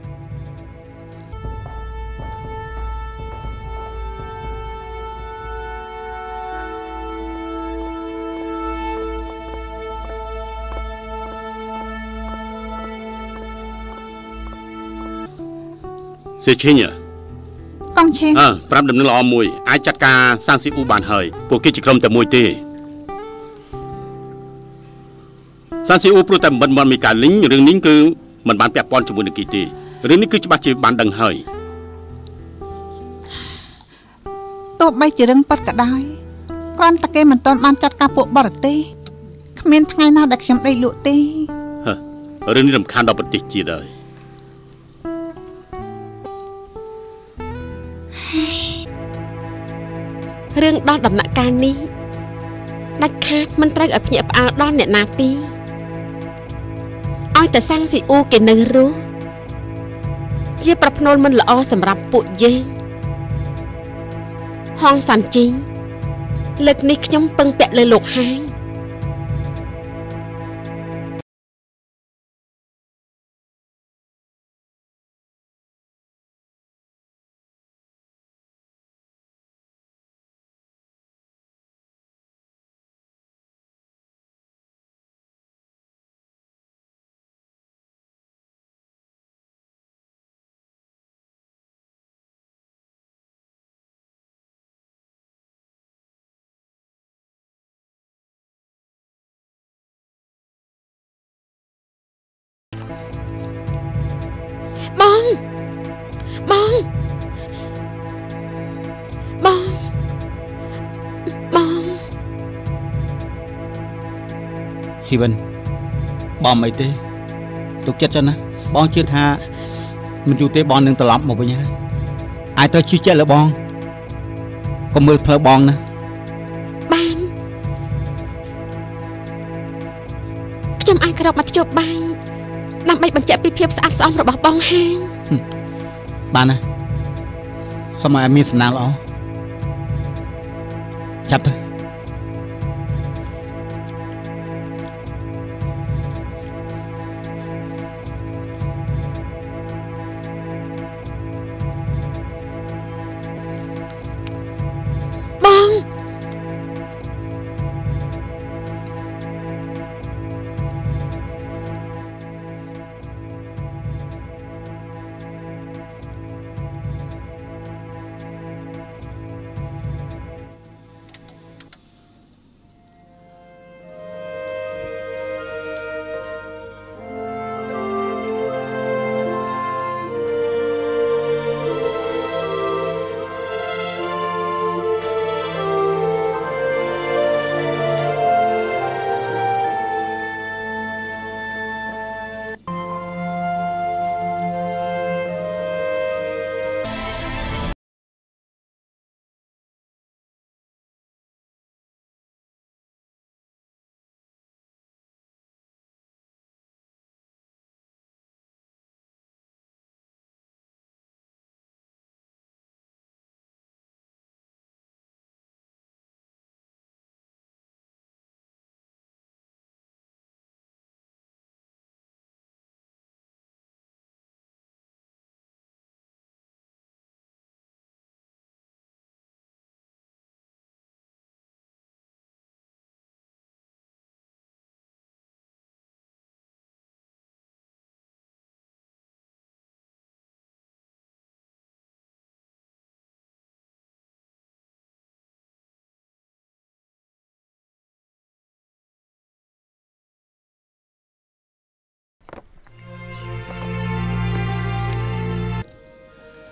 សេឈិញកងឆេងប្រាប់ដំណឹងល្អមួយអាចចាត់ការសាងស៊ីអ៊ូបានហើយពួកគេជាក្រុមតែមួយទេសាងស៊ីអ៊ូព្រោះតែមិនមានការលីងរឿងនេះគឺមិនបានពាក់ព័ន្ធជាមួយនឹងគេទេរឿងនេះគឺច្បាស់ជាបានដឹងហើយទោះបីជារឿងប៉ັດក៏ដោយគ្រាន់តែគេមិនទាន់បានចាត់ការពួកបរទេសគ្មានថ្ងៃណាដែលខ្ញុំដេកលក់ទេរឿងនេះរំខានដល់ប្រទេសជាតិហើយរឿងដល់ដំណាក់កាលនេះដាច់ខាតមិនត្រូវឲ្យភ្ញាក់ផ្អើលដល់អ្នកណាទីឲ្យតែសាំងស៊ីអ៊ូគេនៅរស់ជាប្រភ្នូលមិនល្អសម្រាប់ពួកយើងហងសាន់ជីងលើកនេះខ្ញុំពឹងពាក់លើលោកហាយបងស៊ីវិនបងអីទេទុកចិត្តចុះណាបងជឿថាមិនយូរទេបងនឹងត្រឡប់មកវិញហើយអាចត្រូវជឿជាក់លើបងកុំមើលផ្លូវបងណាបានខ្ញុំអាចក្រោកមកជួបបាយដើម្បីបញ្ជាក់ពីភាពស្អាតស្អំរបស់បងហាងបានណាសូមឲ្យមានសំណាងល្អចាប់ទៅ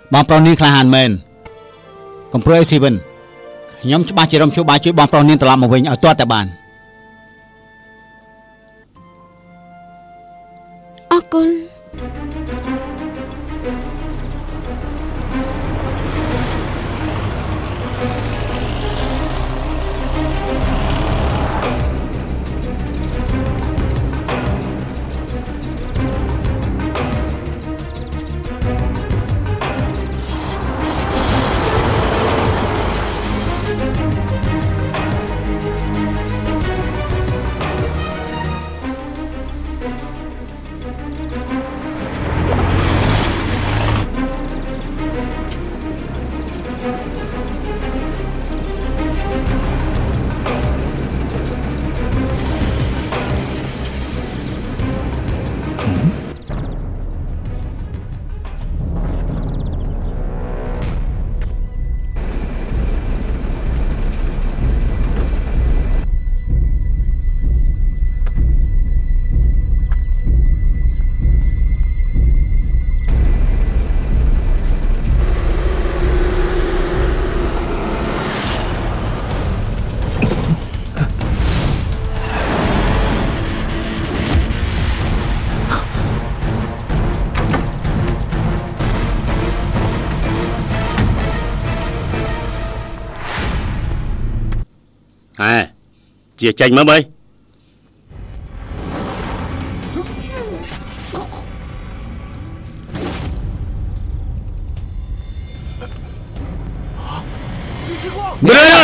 បងប្រុសនាងក្លាហានមែនកុំព្រួយអីស៊ីវិនខ្ញុំច្បាស់ជារំជួបបាយជួយបងប្រុសនាងត្រឡប់មកវិញឲ្យទាល់តែបានអរគុណជាចាញ់មើលមើលមើល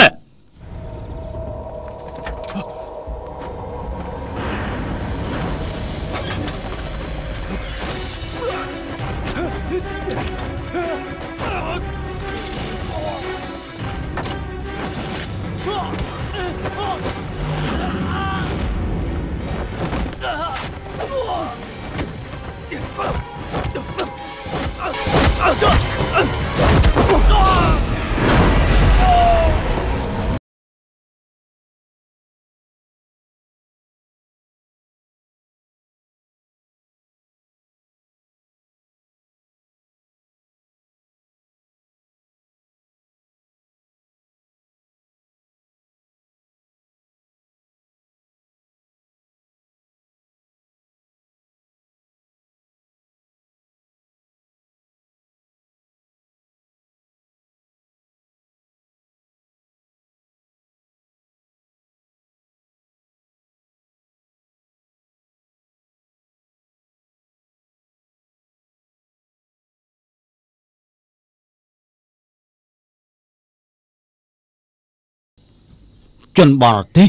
ជនបរទេស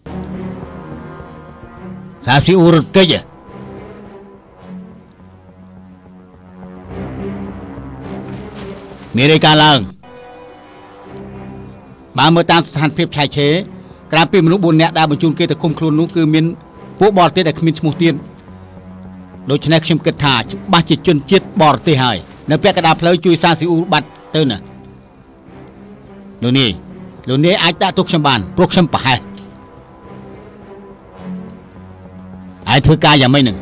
សាស៊ីអ៊ូរត់កិច្ចមានអីកើតឡើងបើមើលតាមស្ថានភាពឆាយឆេក្រៅពីមនុស្ស4នាក់ដែលបញ្ជូនគេទៅឃុំខ្លួននោះគឺមានពួកបរទេសដែលគ្មានឈ្មោះទៀតដូច្នេះខ្ញុំគិតថាច្បាស់ជាជនជាតិបរទេសហើយនៅពាក់កណ្ដាលផ្លូវជួយសាស៊ីអ៊ូបាត់ទៅណាលោកនាយអាចដាក់ទុកខ្ញុំបានព្រោះខ្ញុំប្រហែលហើយធ្វើការយ៉ាងម៉េចនឹង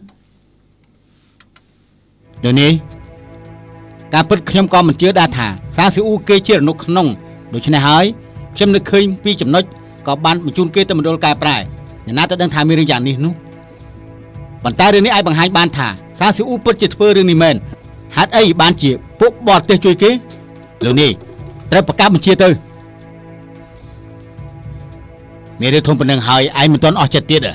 លោកនាយការពិតខ្ញុំក៏មិនជឿដែរថាសាស៊ីអ៊ូគេជារនុកក្នុងដូច្នេះហើយខ្ញុំនឹកឃើញពីចំណុចក៏បានបញ្ជូនគេទៅមណ្ឌលកែប្រែអ្នកណាទៅដឹងថាមានរឿងយ៉ាងនេះនោះប៉ុន្តែរឿងនេះអាចបង្ហាញបានថាសាស៊ីអ៊ូពិតជាធ្វើរឿងនេះមែនហេតុអីបានជាពួកបរទេសជួយគេលោកនាយត្រូវប្រកាសបញ្ជាទៅមានរឿងធំប៉ុណ្ណឹងហើយឯងមិនទាន់អស់ចិត្តទៀត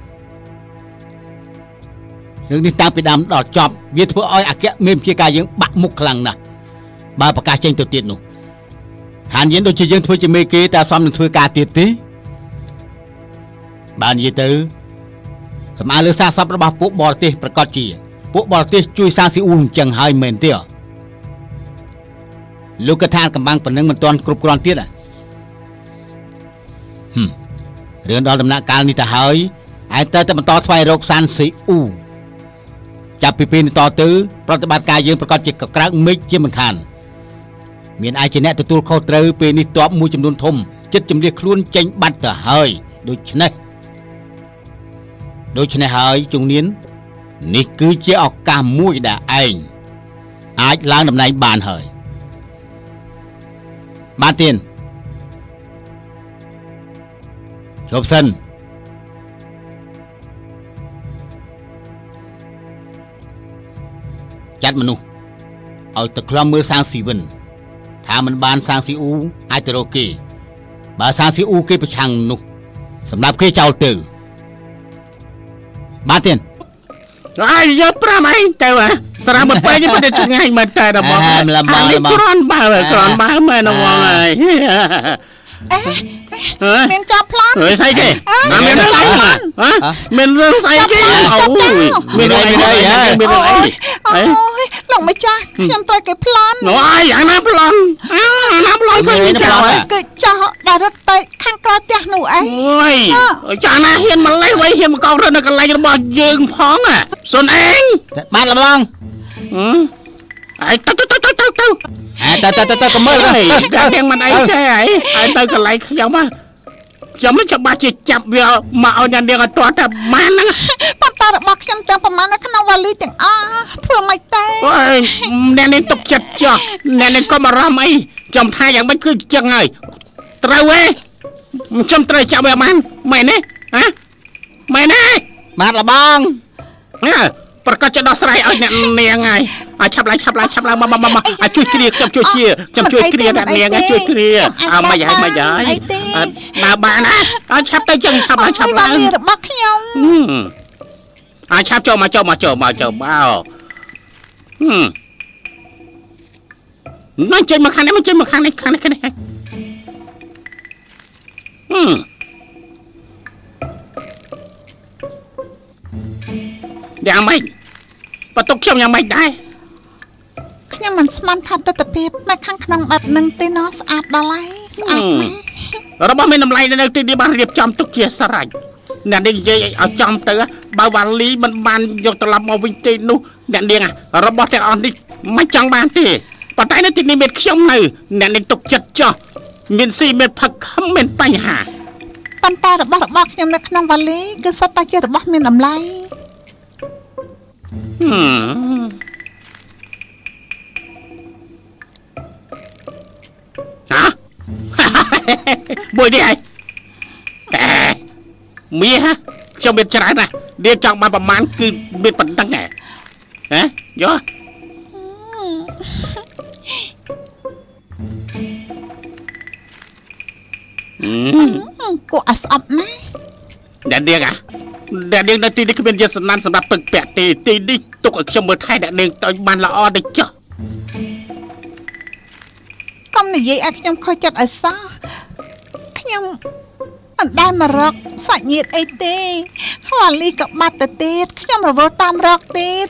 រឿងនេះតាំងពីដើមដល់ចប់វាធ្វើឲ្យអគ្គមេបញ្ជាការយើងបាក់មុខខ្លាំងណាស់បើប្រកាសចេញទៅទៀតនោះហានយិនដូចជាយើងធ្វើជាមេគេតែសំនឹងធ្វើការទៀតទេបាននិយាយទៅសម្អាលើសារស័ព្ទរបស់ពួកបរទេសប្រកាសជាពួកបរទេសជួយសាស៊ីអ៊ូអញ្ចឹងហើយមែនទេលោកកថាកំបាំងប៉ុណ្ណឹងមិនទាន់គ្រប់គ្រាន់ទៀតរឿងដល់ដំណាក់កាលនេះទៅហើយឯទៅតែបន្តស្វែងរកសានស៊ីអ៊ូចាប់ពីពេលនេះតទៅប្រតិបត្តិការយើងប្រកាសជាកក្រើកមេឃជាមិនខានមានឯជាអ្នកទទួលខុសត្រូវពេលនេះតបមួយចំនួនធំចិត្តជំនះខ្លួនចេញបាត់ទៅហើយដូច្នេះហើយជំនាញនេះគឺជាឱកាសមួយដែលឯងអាចឡើងតំណែងបានហើយបានទៀតជប់សិនចាត់មនុស្សឲ្យទៅខ្លំមើលសាងស៊ីវិនថាមិនបានសាងស៊ីអ៊ូអាចទៅរកគេបើសាងស៊ីអ៊ូគេប្រឆាំងនោះសម្រាប់គេចោលទៅបានទៀតអាយយក5ឯងទៅស្រាមពេកនេះមិនឆ្ងាយមែនតែដល់បងគ្រាន់បើមែនបងហើយមានចាប់ប្លន់ស្អីគេមានរឿងស្អីមានរឿងស្អីគេអូយមានរឿងអីអូយលោកម្ចាស់ខ្ញុំត្រូវគេប្លន់អូយអាណាប្លន់ឃើញចោលគឺចោលដល់រត់ទៅខាងក្រៅផ្ទះនោះអីអូយចាណាហ៊ានម្លេះវៃហ៊ានមកកោរនៅកន្លែងរបស់យើងផងសុនអេងបានលបងអីទៅទៅកមើលតែទាំងមិនអីទេហើយទៅកន្លែងខ្ញុំខ្ញុំមិនច្បាស់ជាចាប់វាមកឲ្យអ្នកនាងឲ្យទាត់តែបានហ្នឹងប៉ុន្តែរបស់ខ្ញុំទាំងប្រមាណនៅក្នុងវ៉ាលីទាំងអស់ធ្វើមិនទេអូយអ្នកនាងទុកចិត្តចុះអ្នកនាងក៏បារម្ភអីចំថាយ៉ាងម៉េចគឺចឹងហើយត្រូវទេខ្ញុំត្រូវចាប់វាបានមែនទេមែនទេបានលបងប្រកាសจะដោះស្រាយឲ្យអ្នកនាងហើយឆាប់ឡើងមកជួយគ្រាខ្ញុំជួយគ្រាអ្នកនាងជួយគ្រាមិនហើយដើរបានណាឆាប់ទៅចឹងឆាប់ឡើងរបស់ខ្ញុំឆាប់ចូលមកមិនចេញមកខាងនេះខាងនេះយ៉ាងម៉េចបន្ទុកខ្ញុំយ៉ាងម៉េចដែរខ្ញុំមិនស្មានថាទស្សនភាពនៅខាងក្នុងបែបនឹងទេណោះស្អាតដល់ហើយស្អាតណាស់របស់មានតម្លៃនៅទីនេះបានរៀបចំទុកជាស្រេចអ្នកនាងនិយាយឲ្យចំទៅបើវ៉ាលីមិនបានយកត្រឡប់មកវិញទេនោះអ្នកនាងរបស់ទាំងអស់នេះមិនចង់បានទេប៉ុន្តែនៅទីនេះមានខ្ញុំនៅអ្នកនាងទុកចិត្តចោះមានស៊ីមានផឹកខំមានបញ្ហាប៉ុន្តែរបស់ខ្ញុំនៅក្នុងវ៉ាលីគឺសុទ្ធតែជារបស់មានតម្លៃមួយនេះឯងមាសខ្ញុំមានច្រើនណាស់នាងចង់បានប្រមាណគឺមានប៉ុណ្្នឹងយកគួរឲ្យស្អប់ណាស់អ្នកនាងនៅទីនេះគ្មានយន្តសណានសម្រាប់ពឹកពាក់ទេទីនេះទុកឲ្យខ្ញុំមើលថែអ្នកនាងទៅបានល្អទៅចុះកុំនិយាយឲ្យខ្ញុំខូចចិត្តឲ្យសោះខ្ញុំមិនដែលមករកសាច់ញាតិអីទេវ៉ាលីក៏បាត់ទៅទៀតខ្ញុំរវល់តាមរកទៀត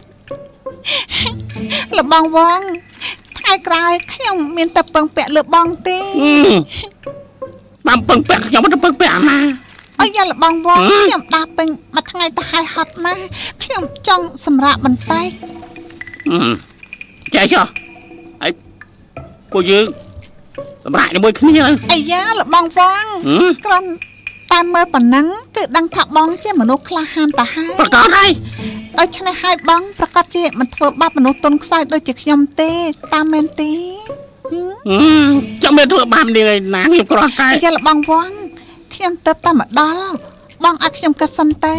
លបងវងថ្ងៃក្រោយខ្ញុំមានតែពឹងពាក់លើបងទេបានពឹងពាក់ខ្ញុំទៅពឹងពាក់អាណាអើយ៉ាលបងវងខ្ញុំដាស់ពេញមួយថ្ងៃទៅហើយហត់ណាស់ខ្ញុំចង់សម្រាកបន្តិចចាចុះហើយពួកយើងសម្រាប់ជាមួយគ្នាអាយ៉ាលបងវងគ្រាន់តែមើលប៉ុណ្ណឹងគឺដឹងថាបងជាមនុស្សក្លាហានទៅហើយប្រកាសហើយដូច្នេះហើយបងប្រកាសជាមិនធ្វើបាបមនុស្សទុនខ្សោយដូចជាខ្ញុំទេតាមមែនទេចាំមិនធ្វើបាបនាងឯណាខ្ញុំគ្រាន់តែអាយ៉ាលបងវងខ្ញុំទៅតែមកដល់បងឲ្យខ្ញុំគិតសិនទៅ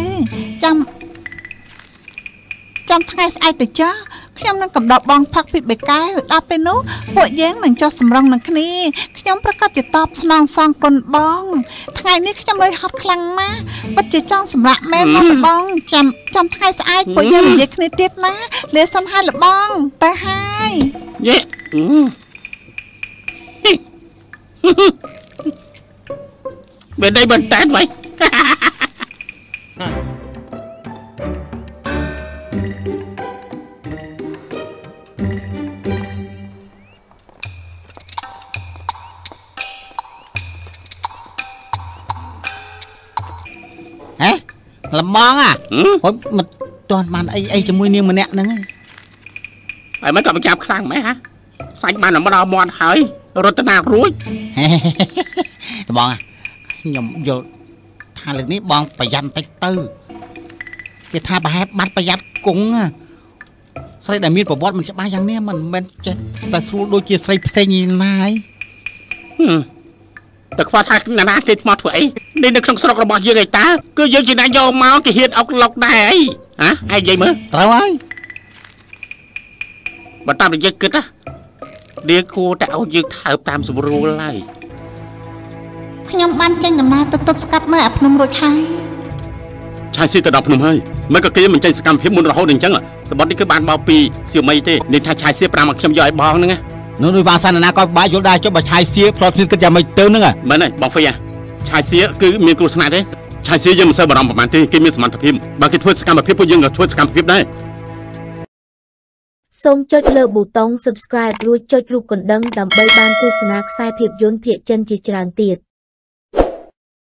ចាំថ្ងៃស្អែកទៅចាខ្ញុំនឹងកំដរបងផឹកពីបេកែដល់ពេលនោះពួកយើងនឹងចុះសម្រងនឹងគ្នាខ្ញុំប្រកាសជាតបស្នងសងគុណបងថ្ងៃនេះខ្ញុំលុយហត់ខ្លាំងណាស់ពិតជាចង់សម្រាកមែនណាស់បងចាំថ្ងៃស្អែកពួកយើងនិយាយគ្នាទៀតណាលាសិនហើយលបងទៅហើយយេbên đây bên tết vậy hả làm bon à ôi mà toàn màn ấy cho mui niên mà nẹt nữa ấy mấy cậu chạm khăn mấy hả xanh bàn làm bao mòn hỏi rồi tên nào rúi bon àខ្ញុំយល់ថាលើកនេះបងប្រយ័ត្នតិចទៅគេថាប្រហែលបាត់ប្រយ័ត្នគង់ស្រីដែលមានប្រវត្តិមិនច្បាស់យ៉ាងនេះមិនមែនចេះតែស្រួលដូចជាស្រីផ្សេងណាយតែខ្វះថាណាគេថ្មធ្វើអីនេះនៅក្នុងស្រុករបស់យើងឯតាគឺយើងជាអ្នកយកមកគេហ៊ានអុកឡុកដែរអីហ៎ឯងនិយាយមើលត្រូវហើយបើតាមយើងគិតណាវាគួរតែឲ្យយើងថើបតាមស្រួលហើយខ្ញុំបានចេញដំណើរទៅទប់ស្កាត់មើលអាភ្នំរួចហើយឆាយស៊ីទៅដល់ភ្នំហើយមិនក៏គេមិនចេញសកម្មភាពមុនរហូតអញ្ចឹងសម្បត្តិនេះគឺបានបោកពីសៀវមីទេនេះថាឆាយស៊ី5មកខ្ញុំយកឲ្យបងហ្នឹងនោះដោយវាសានណាក៏បាក់យល់ដែរចុះបើឆាយសៀផ្លត់ស្នៀតគិតយ៉ាងម៉េចទៅហ្នឹងមិនទេបងហ្វីឆាយសៀគឺមានគ្រោះថ្នាក់ទេឆាយសៀយើងមិនសូវបារម្ភប្រហែលទេគេមានសមត្ថភាពបើគេធ្វើសកម្មភាពពួកយើងក៏ធ្វើសកម្មភាពដែរសូមចុចលើប៊ូតុង Subscribe រួចចុចរូបកណ្ដឹងដើម្បីបានទស្សនាខ្សែភាពយន្តភាគចិនជាច្រើនទៀត